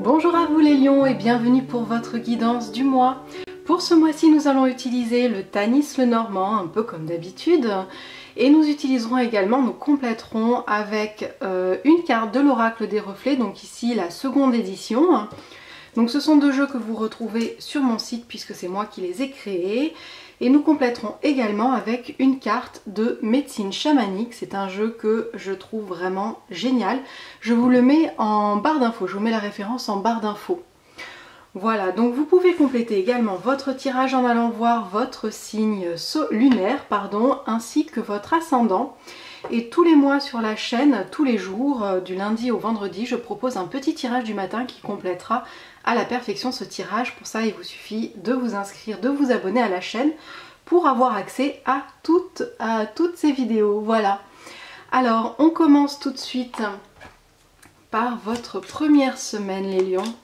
Bonjour à vous les lions et bienvenue pour votre guidance du mois. Pour ce mois-ci, nous allons utiliser le Tanis le Normand, un peu comme d'habitude. Et nous utiliserons également, nous compléterons avec une carte de l'Oracle des Reflets, donc ici la seconde édition. Donc ce sont deux jeux que vous retrouvez sur mon site puisque c'est moi qui les ai créés. Et nous compléterons également avec une carte de médecine chamanique. C'est un jeu que je trouve vraiment génial. Je vous le mets en barre d'infos, je vous mets la référence en barre d'infos. Voilà, donc vous pouvez compléter également votre tirage en allant voir votre signe lunaire, ainsi que votre ascendant. Et tous les mois sur la chaîne, tous les jours, du lundi au vendredi, je propose un petit tirage du matin qui complétera à la perfection ce tirage. Pour ça, il vous suffit de vous inscrire, de vous abonner à la chaîne pour avoir accès à toutes ces vidéos. Voilà. Alors, on commence tout de suite par votre première semaine, les lions.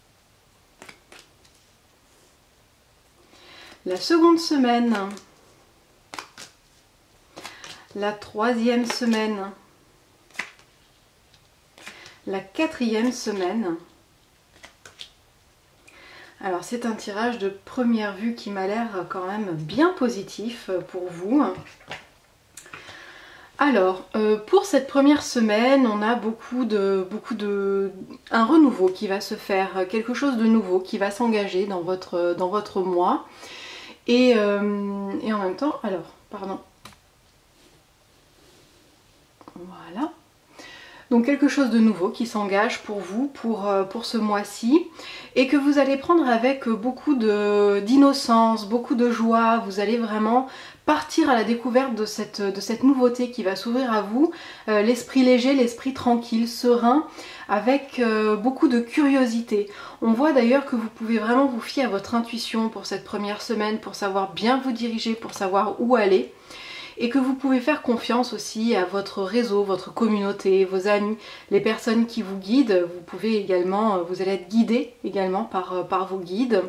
La seconde semaine, la troisième semaine, la quatrième semaine. Alors c'est un tirage de première vue qui m'a l'air quand même bien positif pour vous. Alors, pour cette première semaine, on a un renouveau qui va se faire, quelque chose de nouveau qui va s'engager dans votre mois. Et en même temps, alors, pardon. Voilà. Donc quelque chose de nouveau qui s'engage pour vous, pour ce mois-ci. Et que vous allez prendre avec beaucoup d'innocence, beaucoup de joie. Vous allez vraiment partir à la découverte de cette nouveauté qui va s'ouvrir à vous. L'esprit léger, l'esprit tranquille, serein, avec beaucoup de curiosité. On voit d'ailleurs que vous pouvez vraiment vous fier à votre intuition pour cette première semaine, pour savoir bien vous diriger, pour savoir où aller. Et que vous pouvez faire confiance aussi à votre réseau, votre communauté, vos amis, les personnes qui vous guident. Vous pouvez également, vous allez être guidé également par vos guides,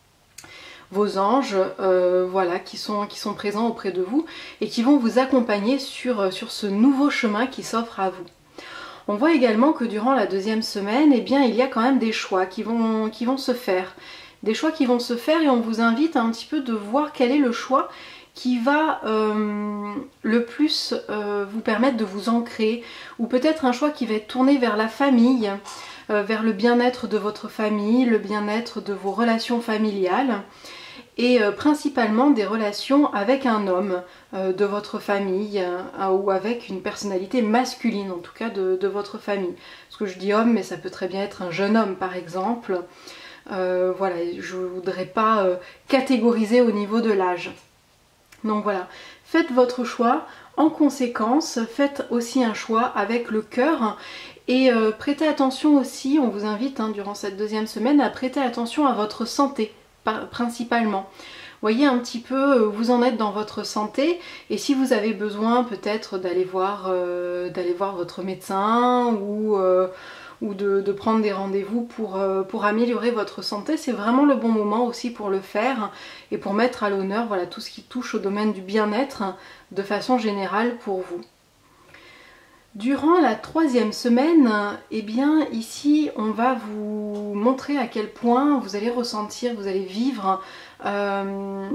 vos anges, voilà, qui sont présents auprès de vous et qui vont vous accompagner sur ce nouveau chemin qui s'offre à vous. On voit également que durant la deuxième semaine, eh bien, il y a quand même des choix qui vont se faire. Des choix qui vont se faire et on vous invite un petit peu de voir quel est le choix qui va le plus vous permettre de vous ancrer, ou peut-être un choix qui va être tourné vers la famille, vers le bien-être de votre famille, le bien-être de vos relations familiales, et principalement des relations avec un homme de votre famille, ou avec une personnalité masculine, en tout cas de votre famille. Parce que je dis homme, mais ça peut très bien être un jeune homme par exemple. Voilà, je ne voudrais pas catégoriser au niveau de l'âge. Donc voilà, faites votre choix en conséquence, faites aussi un choix avec le cœur et prêtez attention aussi, on vous invite durant cette deuxième semaine à prêter attention à votre santé principalement. Voyez un petit peu où vous en êtes dans votre santé et si vous avez besoin peut-être d'aller voir votre médecin ou de prendre des rendez-vous pour améliorer votre santé, c'est vraiment le bon moment aussi pour le faire et pour mettre à l'honneur voilà, tout ce qui touche au domaine du bien-être de façon générale pour vous. Durant la troisième semaine, eh bien ici on va vous montrer à quel point vous allez ressentir, vous allez vivre dans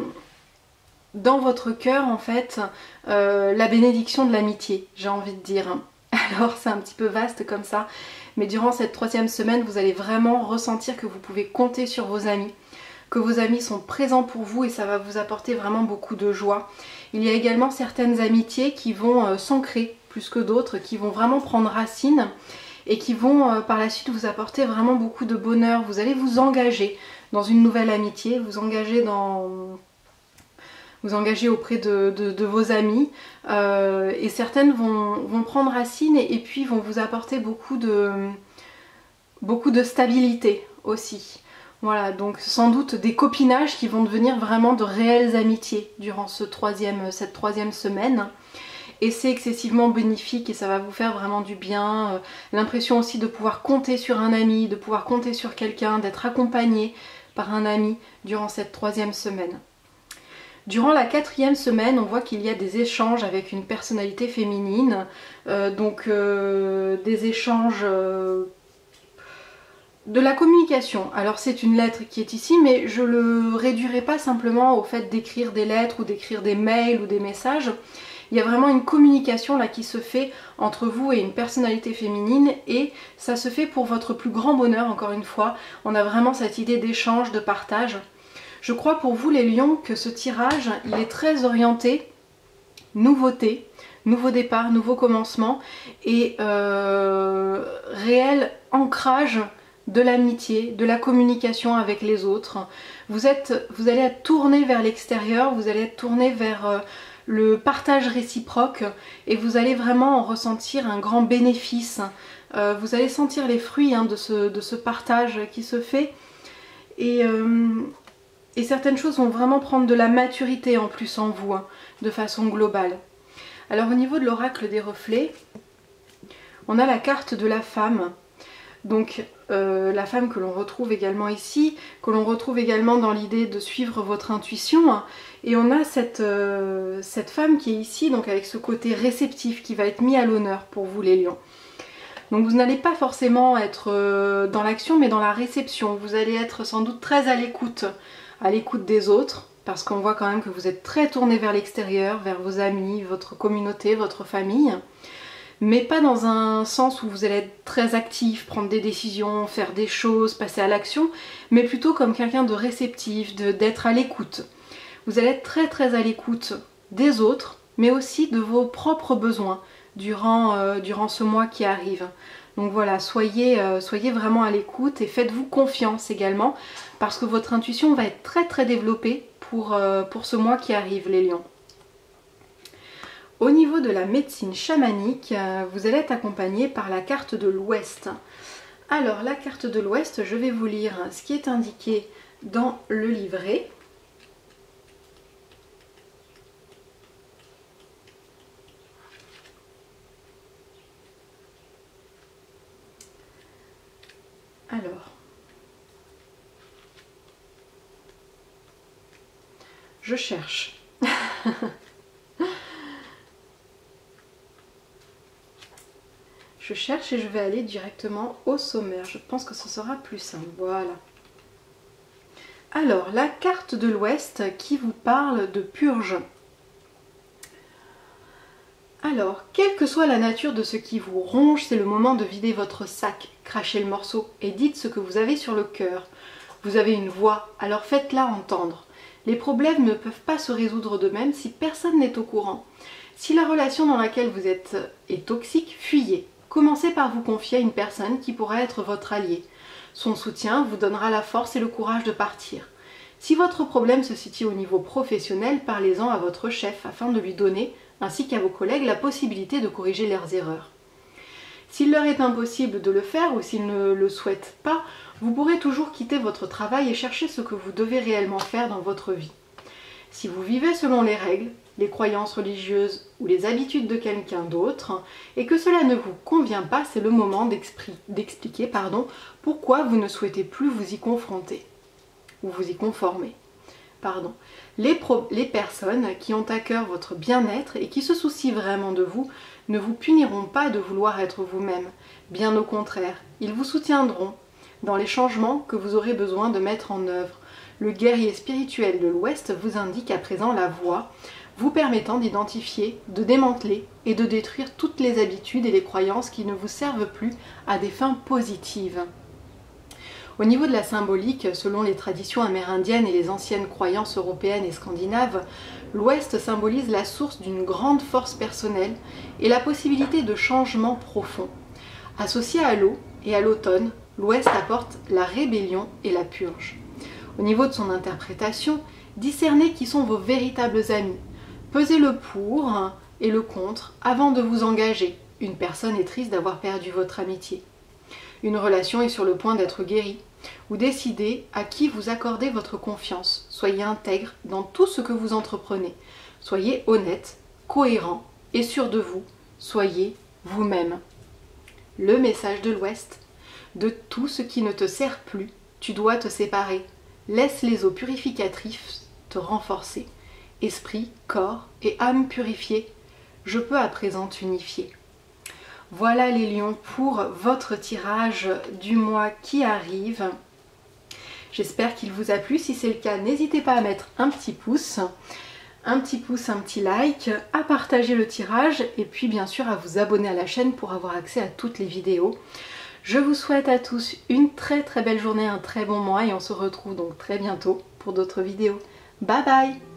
votre cœur en fait la bénédiction de l'amitié, j'ai envie de dire. Alors c'est un petit peu vaste comme ça, mais durant cette troisième semaine, vous allez vraiment ressentir que vous pouvez compter sur vos amis, que vos amis sont présents pour vous et ça va vous apporter vraiment beaucoup de joie. Il y a également certaines amitiés qui vont s'ancrer plus que d'autres, qui vont vraiment prendre racine et qui vont par la suite vous apporter vraiment beaucoup de bonheur. Vous allez vous engager dans une nouvelle amitié, vous engager auprès de vos amis et certaines vont prendre racine et puis vont vous apporter beaucoup de stabilité aussi. Voilà, donc sans doute des copinages qui vont devenir vraiment de réelles amitiés durant cette troisième semaine. Et c'est excessivement bénéfique et ça va vous faire vraiment du bien. L'impression aussi de pouvoir compter sur un ami, de pouvoir compter sur quelqu'un, d'être accompagné par un ami durant cette troisième semaine. Durant la quatrième semaine, on voit qu'il y a des échanges avec une personnalité féminine, des échanges De la communication. Alors c'est une lettre qui est ici, mais je le réduirai pas simplement au fait d'écrire des lettres ou d'écrire des mails ou des messages. Il y a vraiment une communication là qui se fait entre vous et une personnalité féminine, et ça se fait pour votre plus grand bonheur. Encore une fois, on a vraiment cette idée d'échange, de partage. Je crois pour vous les lions que ce tirage, il est très orienté nouveauté, nouveau départ, nouveau commencement et réel ancrage de l'amitié, de la communication avec les autres. Vous allez être tourné vers l'extérieur, vous allez être tourné vers le partage réciproque, et vous allez vraiment en ressentir un grand bénéfice. Vous allez sentir les fruits de ce partage qui se fait, et certaines choses vont vraiment prendre de la maturité en plus en vous, de façon globale. Alors au niveau de l'oracle des reflets, on a la carte de la femme. Donc la femme que l'on retrouve également ici, que l'on retrouve également dans l'idée de suivre votre intuition. Et on a cette femme qui est ici, donc avec ce côté réceptif qui va être mis à l'honneur pour vous les lions. Donc vous n'allez pas forcément être dans l'action, mais dans la réception. Vous allez être sans doute très à l'écoute des autres, parce qu'on voit quand même que vous êtes très tourné vers l'extérieur, vers vos amis, votre communauté, votre famille. Mais pas dans un sens où vous allez être très actif, prendre des décisions, faire des choses, passer à l'action, mais plutôt comme quelqu'un de réceptif, d'être à l'écoute. Vous allez être très très à l'écoute des autres, mais aussi de vos propres besoins durant ce mois qui arrive. Donc voilà, soyez vraiment à l'écoute et faites-vous confiance également, parce que votre intuition va être très très développée pour ce mois qui arrive, les lions. Au niveau de la médecine chamanique, vous allez être accompagné par la carte de l'Ouest. Alors la carte de l'Ouest, je vais vous lire ce qui est indiqué dans le livret. Alors, je cherche. Je cherche et je vais aller directement au sommaire. Je pense que ce sera plus simple. Voilà. Alors, la carte de l'Ouest qui vous parle de purge. Alors, quelle que soit la nature de ce qui vous ronge, c'est le moment de vider votre sac, crachez le morceau et dites ce que vous avez sur le cœur. Vous avez une voix, alors faites-la entendre. Les problèmes ne peuvent pas se résoudre d'eux-mêmes si personne n'est au courant. Si la relation dans laquelle vous êtes est toxique, fuyez. Commencez par vous confier à une personne qui pourra être votre allié. Son soutien vous donnera la force et le courage de partir. Si votre problème se situe au niveau professionnel, parlez-en à votre chef afin de lui donner, ainsi qu'à vos collègues, la possibilité de corriger leurs erreurs. S'il leur est impossible de le faire ou s'ils ne le souhaitent pas, vous pourrez toujours quitter votre travail et chercher ce que vous devez réellement faire dans votre vie. Si vous vivez selon les règles, les croyances religieuses ou les habitudes de quelqu'un d'autre, et que cela ne vous convient pas, c'est le moment d'expliquer pourquoi vous ne souhaitez plus vous y confronter, ou vous y conformer. Les personnes qui ont à cœur votre bien-être et qui se soucient vraiment de vous ne vous puniront pas de vouloir être vous-même. Bien au contraire, ils vous soutiendront dans les changements que vous aurez besoin de mettre en œuvre. Le guerrier spirituel de l'Ouest vous indique à présent la voie, vous permettant d'identifier, de démanteler et de détruire toutes les habitudes et les croyances qui ne vous servent plus à des fins positives. Au niveau de la symbolique, selon les traditions amérindiennes et les anciennes croyances européennes et scandinaves, l'Ouest symbolise la source d'une grande force personnelle et la possibilité de changements profonds. Associé à l'eau et à l'automne, l'Ouest apporte la rébellion et la purge. Au niveau de son interprétation, discernez qui sont vos véritables amis. Pesez le pour et le contre avant de vous engager. Une personne est triste d'avoir perdu votre amitié. Une relation est sur le point d'être guérie. Ou décidez à qui vous accordez votre confiance. Soyez intègre dans tout ce que vous entreprenez. Soyez honnête, cohérent et sûr de vous. Soyez vous-même. Le message de l'Ouest. De tout ce qui ne te sert plus, tu dois te séparer. Laisse les eaux purificatrices te renforcer. Esprit, corps et âme purifiés, je peux à présent t'unifier. Voilà les lions pour votre tirage du mois qui arrive. J'espère qu'il vous a plu. Si c'est le cas, n'hésitez pas à mettre un petit pouce, un petit like, à partager le tirage et puis bien sûr à vous abonner à la chaîne pour avoir accès à toutes les vidéos. Je vous souhaite à tous une très belle journée, un très bon mois et on se retrouve donc très bientôt pour d'autres vidéos. Bye bye!